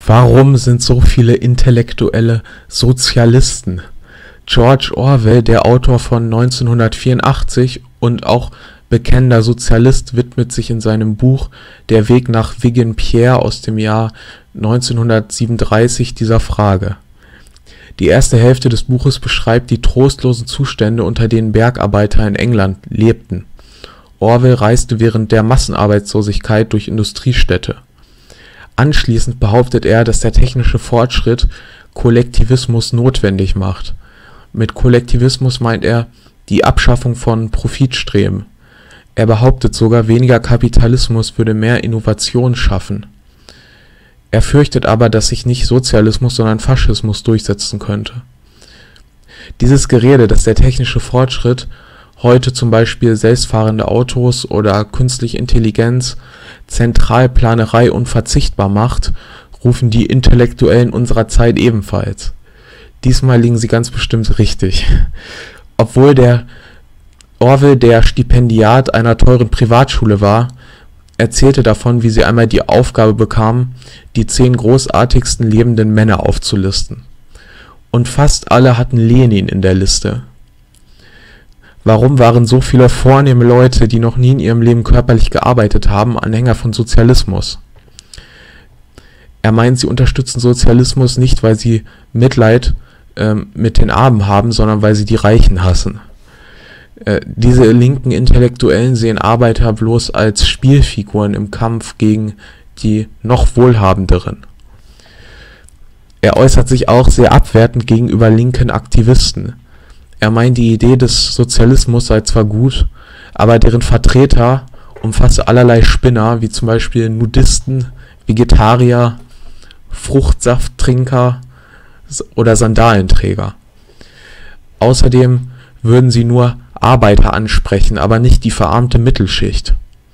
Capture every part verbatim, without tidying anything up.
Warum sind so viele Intellektuelle Sozialisten? George Orwell, der Autor von neunzehnhundertvierundachtzig und auch bekennender Sozialist, widmet sich in seinem Buch Der Weg nach Vigen-Pierre aus dem Jahr neunzehnhundertsiebenunddreißig dieser Frage. Die erste Hälfte des Buches beschreibt die trostlosen Zustände, unter denen Bergarbeiter in England lebten. Orwell reiste während der Massenarbeitslosigkeit durch Industriestädte. Anschließend behauptet er, dass der technische Fortschritt Kollektivismus notwendig macht. Mit Kollektivismus meint er die Abschaffung von Profitstreben. Er behauptet sogar, weniger Kapitalismus würde mehr Innovation schaffen. Er fürchtet aber, dass sich nicht Sozialismus, sondern Faschismus durchsetzen könnte. Dieses Gerede, dass der technische Fortschritt heute zum Beispiel selbstfahrende Autos oder künstliche Intelligenz, Zentralplanerei unverzichtbar macht, rufen die Intellektuellen unserer Zeit ebenfalls. Diesmal liegen sie ganz bestimmt richtig. Obwohl der Orwell der Stipendiat einer teuren Privatschule war, erzählte davon, wie sie einmal die Aufgabe bekamen, die zehn großartigsten lebenden Männer aufzulisten. Und fast alle hatten Lenin in der Liste. Warum waren so viele vornehme Leute, die noch nie in ihrem Leben körperlich gearbeitet haben, Anhänger von Sozialismus? Er meint, sie unterstützen Sozialismus nicht, weil sie Mitleid ähm, mit den Armen haben, sondern weil sie die Reichen hassen. Äh, diese linken Intellektuellen sehen Arbeiter bloß als Spielfiguren im Kampf gegen die noch Wohlhabenderen. Er äußert sich auch sehr abwertend gegenüber linken Aktivisten. Er meint, die Idee des Sozialismus sei zwar gut, aber deren Vertreter umfasse allerlei Spinner, wie zum Beispiel Nudisten, Vegetarier, Fruchtsafttrinker oder Sandalenträger. Außerdem würden sie nur Arbeiter ansprechen, aber nicht die verarmte Mittelschicht.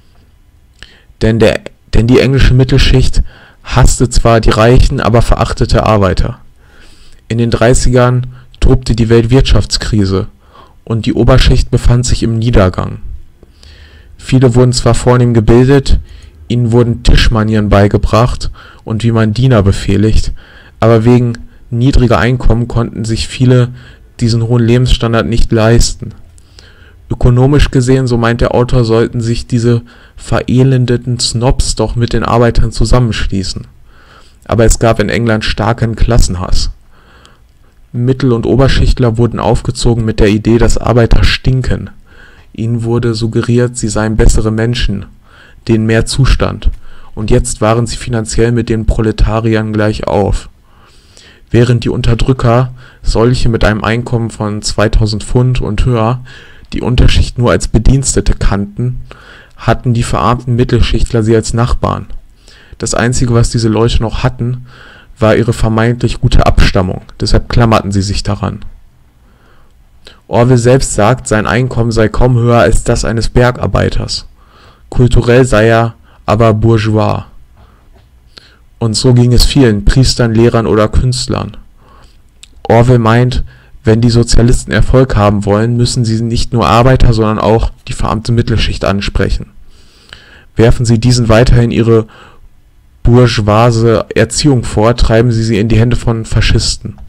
Denn, der, denn die englische Mittelschicht hasste zwar die Reichen, aber verachtete Arbeiter. In den dreißigern tobte die Weltwirtschaftskrise und die Oberschicht befand sich im Niedergang. Viele wurden zwar vornehm gebildet, ihnen wurden Tischmanieren beigebracht und wie man Diener befehligt, aber wegen niedriger Einkommen konnten sich viele diesen hohen Lebensstandard nicht leisten. Ökonomisch gesehen, so meint der Autor, sollten sich diese verelendeten Snobs doch mit den Arbeitern zusammenschließen. Aber es gab in England starken Klassenhass. Mittel- und Oberschichtler wurden aufgezogen mit der Idee, dass Arbeiter stinken. Ihnen wurde suggeriert, sie seien bessere Menschen, denen mehr zustand, und jetzt waren sie finanziell mit den Proletariern gleich auf. Während die Unterdrücker, solche mit einem Einkommen von zweitausend Pfund und höher, die Unterschicht nur als Bedienstete kannten, hatten die verarmten Mittelschichtler sie als Nachbarn. Das Einzige, was diese Leute noch hatten, war ihre vermeintlich gute Abstammung, deshalb klammerten sie sich daran. Orwell selbst sagt, sein Einkommen sei kaum höher als das eines Bergarbeiters. Kulturell sei er aber bourgeois. Und so ging es vielen Priestern, Lehrern oder Künstlern. Orwell meint, wenn die Sozialisten Erfolg haben wollen, müssen sie nicht nur Arbeiter, sondern auch die verarmte Mittelschicht ansprechen. Werfen sie diesen weiterhin ihre bourgeoise Erziehung vor, treiben sie sie in die Hände von Faschisten.